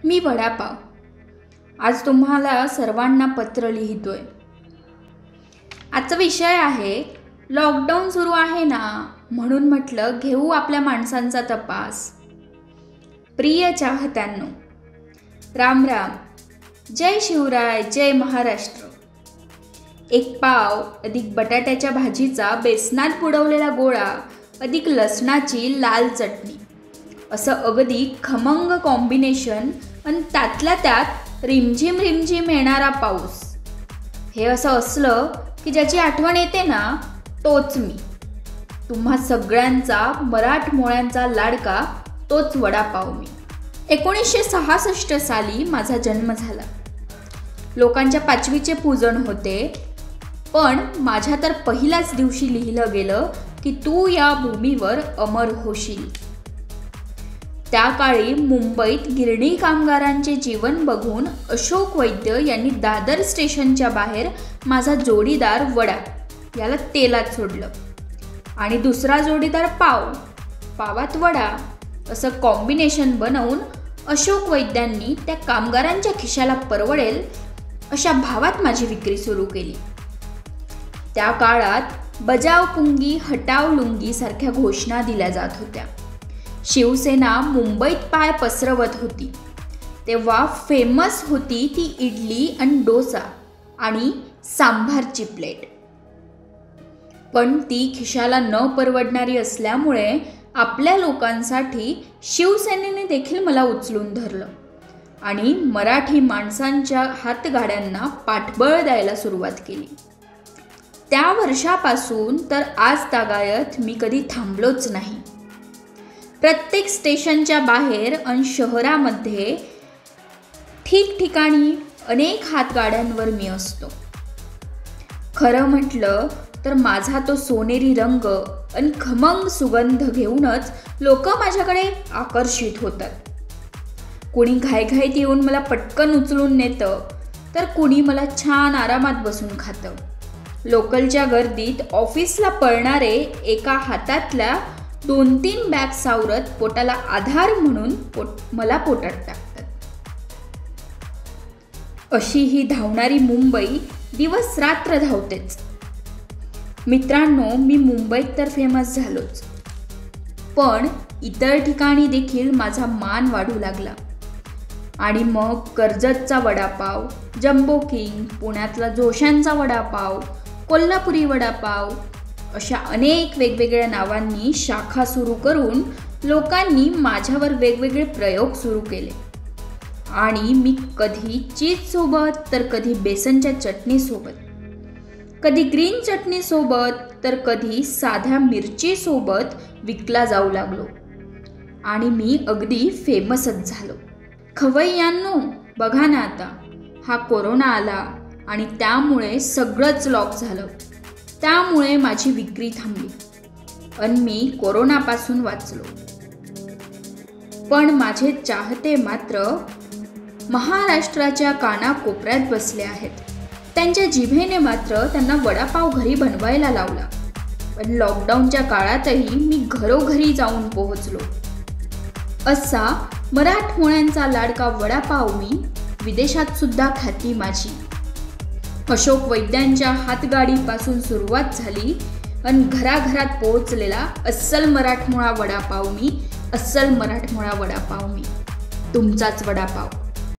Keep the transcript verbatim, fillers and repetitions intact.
मी वडापाव आज तुम्हाला सर्वांना पत्र लिहितोय। आजचा विषय आहे लॉकडाऊन सुरू आहे ना, म्हणून म्हटलं घेऊ आपल्या माणसांचा तपास। प्रिय चाहत्यांनो, राम राम, जय शिवराय, जय महाराष्ट्र। एक पाव अधिक बटाट्याच्या भाजीचा बेसनात बुडवलेला गोळा अधिक लसणाची लाल चटणी, असं अगदी खमंग कॉम्बिनेशन, आणि त्यातल्या त्यात रिमझिम रिमझिम येणारा पाऊस। हे असं असलं की ज्याची आठवण येते ना, तोच मी, तुम्हा सगळ्यांचा मराठमोळ्यांचा लाडका, तोच वडापाव मी। एकोणीसशे सहासष्ट साली माझा जन्म झाला। लोकांच्या पाचवीचे पूजन होते, पण माझ्या तर पहिल्याच दिवशी लिहिलं गेलं की तू या भूमीवर अमर होशील। त्या काळी मुंबईत गिरणी कामगारांचे जीवन बघून अशोक वैद्य यांनी दादर स्टेशनच्या बाहेर माझा जोडीदार वडा याला तेलात सोडलं, आणि दुसरा जोडीदार पाव, पावात वडा असं कॉम्बिनेशन बनवून अशोक वैद्यांनी त्या कामगारांच्या खिशाला परवडेल अशा भावात माझी विक्री सुरू केली। त्या काळात बजाव पुंगी हटाव लुंगी सारख्या घोषणा दिल्या जात होत्या। शिवसेना मुंबईत पाय पसरवत होती, तेव्हा फेमस होती ती इडली आणि डोसा आणि सांभारची प्लेट। पण ती खिशाला न परवडणारी असल्यामुळे आपल्या लोकांसाठी शिवसेनेने देखील मला उचलून धरलं आणि मराठी माणसांच्या हातगाड्यांना पाठबळ द्यायला सुरुवात केली। त्या वर्षापासून तर आज तागायत मी कधी थांबलोच नाही। प्रत्येक स्टेशनच्या बाहेर आणि शहरामध्ये ठिकठिकाणी अनेक हातगाड्यांवर मी असतो। खरं म्हटलं तर माझा तो सोनेरी रंग आणि खमंग सुगंध घेऊनच लोक माझ्याकडे आकर्षित होतात। कुणी घाईघाईत येऊन मला पटकन उचलून नेतं, तर कुणी मला छान आरामात बसून खातं। लोकलच्या गर्दीत ऑफिसला पळणारे एका हातातल्या दोन तीन बॅग सावरत पोटाला आधार म्हणून पोट मला पोटात टाकतात। अशी ही धावणारी मुंबई दिवस रात्र धावतेच। मित्रांनो, मी मुंबईत तर फेमस झालोच, पण इतर ठिकाणी देखील माझा मान वाढू लागला। आणि मग कर्जतचा वडापाव, जम्बो किंग, पुण्यातला जोशांचा वडापाव, कोल्हापुरी वडापाव अशा अनेक वेगवेगळ्या नावांनी शाखा सुरू करून लोकांनी माझ्यावर वेगवेगळे प्रयोग सुरू केले। आणि मी कधी चीज सोबत, तर कधी बेसनच्या चटणी सोबत, कधी ग्रीन चटणी सोबत, तर कधी साध्या मिरची सोबत विकला जाऊ लागलो, आणि मी अगदी फेमसच झालो। खवय्यांनो, बघा ना आता, हा कोरोना आला आणि त्यामुळे सगळंच लॉक झालं। त्यामुळे माझी विक्री थांबली आणि मी कोरोनापासून वाचलो। पण माझे चाहते मात्र महाराष्ट्राच्या कानाकोपऱ्यात बसले आहेत। त्यांच्या जिभेने मात्र त्यांना वडापाव घरी बनवायला लावला, पण लॉकडाऊनच्या काळातही मी घरोघरी जाऊन पोहोचलो। असा मराठमोळ्यांचा लाडका वडापाव मी, विदेशात सुद्धा ख्याती माझी। अशोक वैद्यांच्या हातगाडीपासून सुरुवात झाली आणि घराघरात पोहोचलेला अस्सल मराठमोळा वडापाव मी, अस्सल मराठमोळा वडापाव मी, तुमचाच वडापाव।